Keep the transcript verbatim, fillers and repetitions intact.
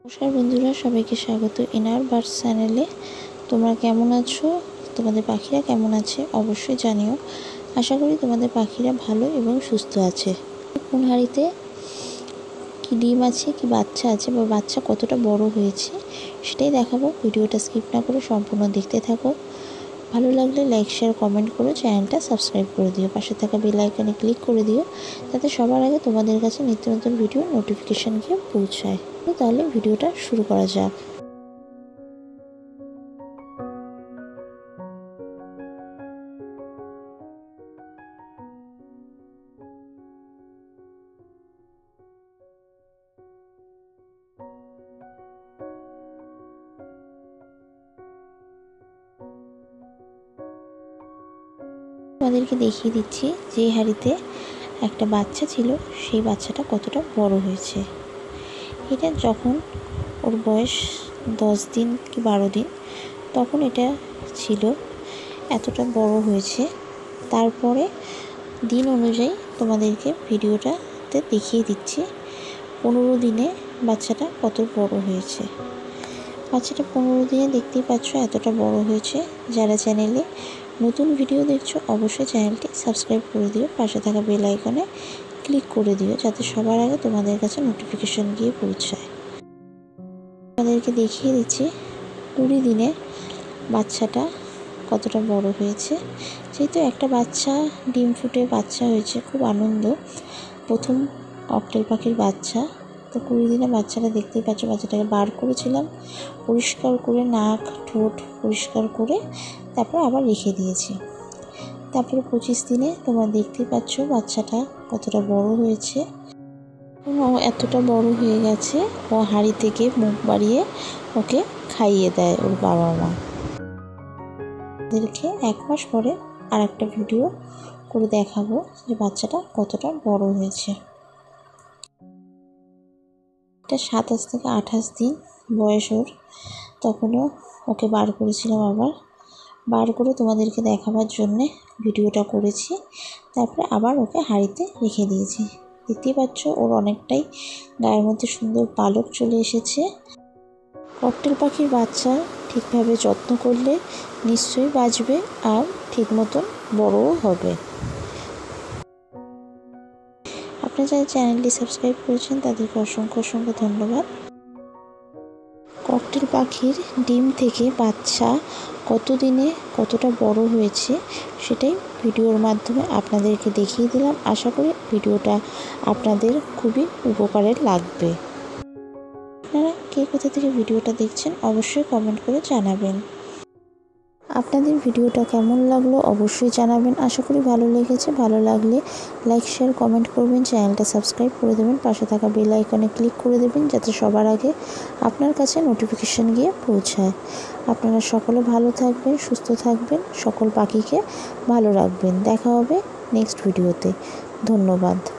নমস্কার বন্ধুরা, সবাইকে স্বাগত ইনার বার্ডস চ্যানেলে। তোমরা কেমন আছো? তোমাদের পাখিরা কেমন আছে অবশ্যই জানিও। আশা করি তোমাদের পাখিরা ভালো এবং সুস্থ আছে। কোন হাঁড়িতে কি ডিম আছে, কি বাচ্চা আছে বা বাচ্চা কতটা বড় হয়েছে সেটাই দেখাবো। ভিডিওটা স্কিপ না করে সম্পূর্ণ দেখতে থাকো। ভালো লাগলে লাইক শেয়ার কমেন্ট করো, চ্যানেলটা সাবস্ক্রাইব করে দিও, পাশে থাকা বেল আইকনে ক্লিক করে দিও যাতে সবার আগে তোমাদের কাছে নিত্য নতুন ভিডিও নোটিফিকেশান গিয়ে পৌঁছায়। তাহলে ভিডিওটা শুরু করা যাক। তোমাদেরকে দেখিয়ে দিচ্ছি যে হাঁড়িতে একটা বাচ্চা ছিল সেই বাচ্চাটা কতটা বড় হয়েছে। এটা যখন ওর বয়স দশ দিন কি বারো দিন তখন এটা ছিল, এতটা বড় হয়েছে। তারপরে দিন অনুযায়ী তোমাদেরকে ভিডিওটাতে দেখিয়ে দিচ্ছি পনেরো দিনে বাচ্চাটা কত বড় হয়েছে। বাচ্চাটা পনেরো দিনে দেখতেই পাচ্ছ এতটা বড় হয়েছে। যারা চ্যানেলে নতুন ভিডিও দেখছো অবশ্যই চ্যানেলটি সাবস্ক্রাইব করে দিও, পাশে থাকা বেল আইকনে ক্লিক করে দিও যাতে সবার আগে তোমাদের কাছে নোটিফিকেশান গিয়ে পৌঁছায়। তোমাদেরকে দেখিয়ে দিচ্ছি কুড়ি দিনে বাচ্চাটা কতটা বড় হয়েছে। যেহেতু একটা বাচ্চা ডিম ফুটে বাচ্চা হয়েছে, খুব আনন্দ। প্রথম ককটেল পাখির বাচ্চা, তো কুড়ি দিনে বাচ্চাটা দেখতেই পাচ্ছ। বাচ্চাটাকে বার করেছিলাম, পরিষ্কার করে নাক ঠোঁট পরিষ্কার করে তারপর আবার রেখে দিয়েছি। তারপরে পঁচিশ দিনে তোমরা দেখতেই পাচ্ছ বাচ্চাটা কতটা বড় হয়েছে। ও এতটা বড় হয়ে গেছে, ও হাঁড়ি থেকে মুখ বাড়িয়ে ওকে খাইয়ে দেয় ওর বাবা মা। ওদেরকে এক মাস পরে আর একটা ভিডিও করে দেখাবো যে বাচ্চাটা কতটা বড় হয়েছে। এটা সাতাশ থেকে আঠাশ দিন বয়স ওর, তখনও ওকে বার করেছিলাম। আবার বার করে তোমাদেরকে দেখাবার জন্যে ভিডিওটা করেছি। তারপরে আবার ওকে হাঁড়িতে রেখে দিয়েছি। দেখতেই পাচ্ছ ওর অনেকটাই গায়ের মধ্যে সুন্দর পালক চলে এসেছে। ককটেল পাখির বাচ্চা ঠিকভাবে যত্ন করলে নিশ্চয়ই বাঁচবে আর ঠিক মতন বড়ও হবে। আপনারা যারা চ্যানেলটি সাবস্ক্রাইব করেছেন তাদেরকে অসংখ্য অসংখ্য ধন্যবাদ। ককটেল পাখির ডিম থেকে বাচ্চা কত দিনে কতটা বড় হয়েছে সেটাই ভিডিওর মাধ্যমে আপনাদেরকে দেখিয়ে দিলাম। আশা করি ভিডিওটা আপনাদের খুবই উপকারে লাগবে। আপনারা কে কোথা থেকে ভিডিওটা দেখছেন অবশ্যই কমেন্ট করে জানাবেন। আপনাদের ভিডিওটা কেমন লাগলো অবশ্যই জানাবেন। আশা করি ভালো লেগেছে। ভালো লাগলে লাইক শেয়ার কমেন্ট করবেন, চ্যানেলটা সাবস্ক্রাইব করে দেবেন, পাশে থাকা বেল আইকনে ক্লিক করে দেবেন যাতে সবার আগে আপনার কাছে নোটিফিকেশান গিয়ে পৌঁছায়। আপনারা সকলে ভালো থাকবেন, সুস্থ থাকবেন, সকল পাখিকে ভালো রাখবেন। দেখা হবে নেক্সট ভিডিওতে। ধন্যবাদ।